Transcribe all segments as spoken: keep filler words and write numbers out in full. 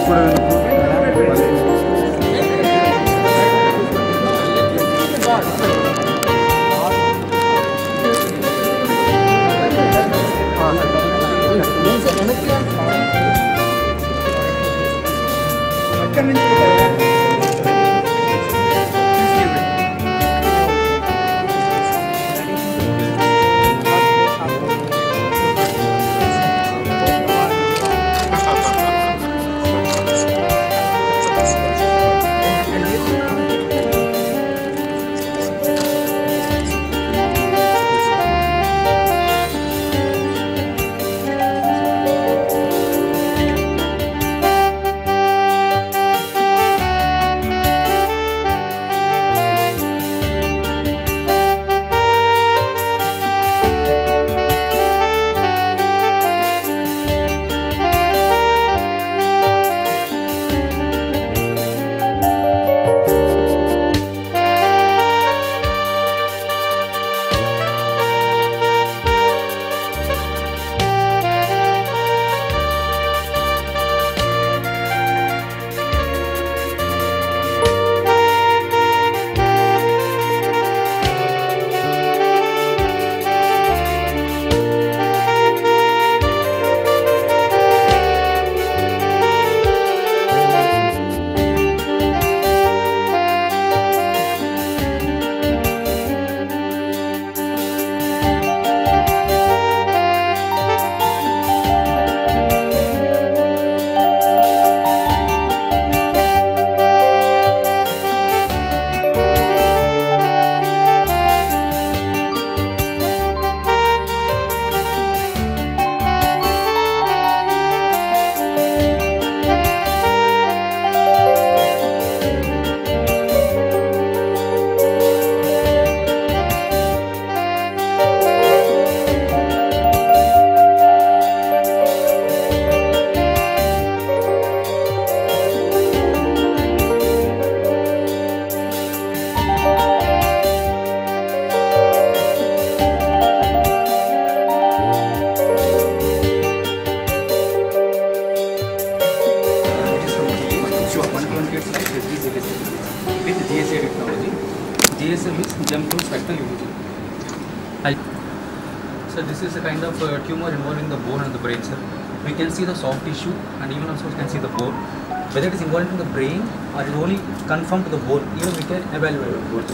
So this is a kind of uh, tumor involving the bone and the brain, sir. We can see the soft tissue and even also we can see the bone. Whether it is involved in the brain or it is only confirmed to the bone, even we can evaluate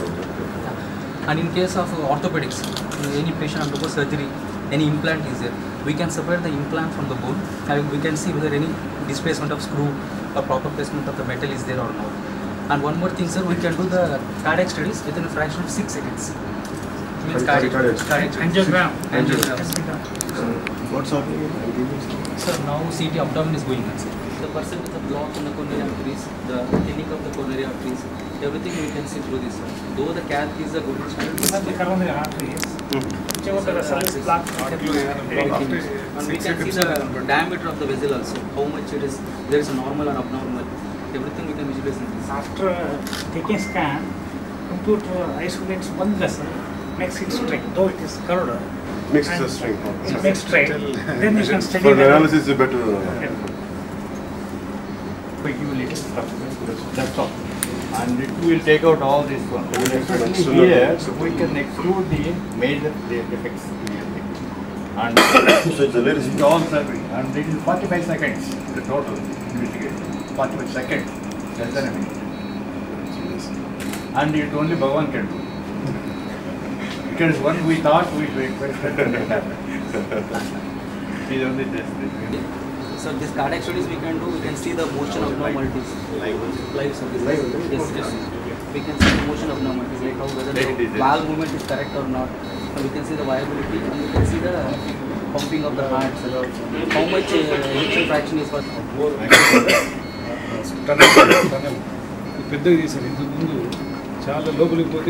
it. And in case of uh, orthopedics, any patient undergoes surgery, any implant is there, we can separate the implant from the bone and we can see whether any displacement of screw or proper placement of the metal is there or not. And one more thing, sir, we can do the cardiac studies within a fraction of six seconds. Means cardiac, cardiac angiogram. Angiogram. What's happening? Sir, now C T abdomen is going on. The person with the block in the coronary arteries, the thinning of the coronary arteries, everything we can see through this, sir. Though the cath is a good channel, you have the coronary arteries, whichever the vessel is blocked, and we can see the diameter of the vessel also, how much it is, there is a normal or abnormal, everything we can visualize in this. After taking scan, computer isolates one vessel, makes it straight, though it is curved. Makes it straight. It makes straight. Then you can study. For the analysis, is better. Okay. Quick, you will little stuff. That's all. And it will take out all this one. Here, we can exclude the major defects. And so it's a very it's all survey. And it is forty-five seconds, the total investigation. forty-five seconds, less than a minute. And it only Bhagavan can do. Because one we thought we expected and it happened. It is only this. So this cardiac studies we can do, we can see the motion of abnormalities. Live. Live service. Yes, yes. We can see the motion of abnormalities, like how whether the valve movement is correct or not. And we can see the viability and we can see the pumping of the heart. How much uh, ejection fraction is what? చాలా లోపలికి పోతే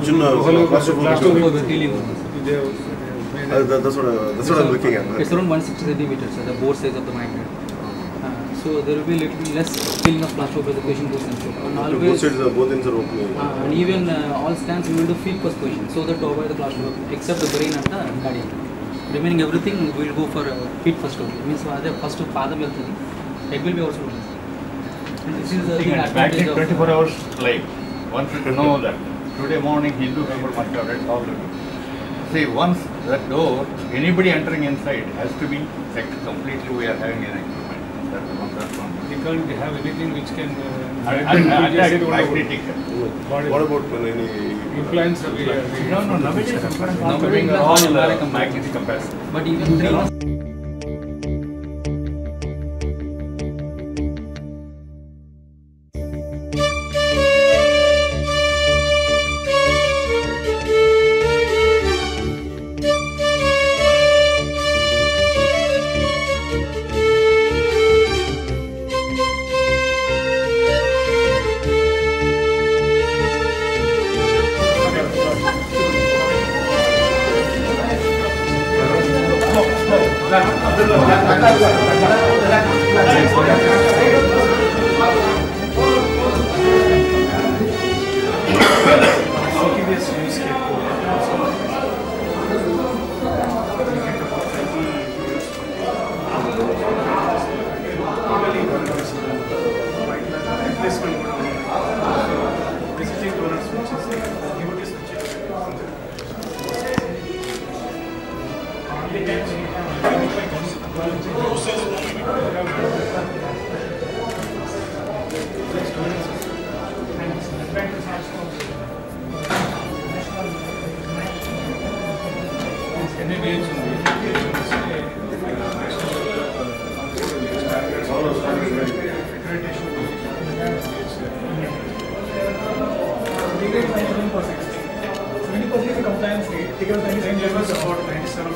that's what that's what I'm looking at. It's around one hundred sixty centimeters, the bore size of the magnet. Uh, so there will be little less feeling of plasma where the patient goes into. And always, both sides are both ends are open. Uh, and even uh, all scans we will do feet first position, so that to avoid the plasma except the brain and the cardiac. Remaining everything we will go for uh, feet first only. Means uh, first to father health, it will be also. This is the Thing thing and advantage magazine of twenty-four hours live. One should know that. Today morning Hindu paper must have read all the See, once that door, anybody entering inside has to be checked completely. We are having an equipment. That's one. That's one. You can't have anything which can uh, And, magnet- and, you just said and one hour. magnetic. Body- What about when any Implants are there. No, no, nowadays implants are Nowadays doing implants all are uh, magnetic. magnetic capacity. but even three compliance rate, ticket time is about ninety-seven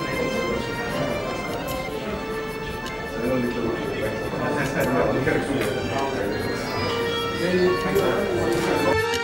rate.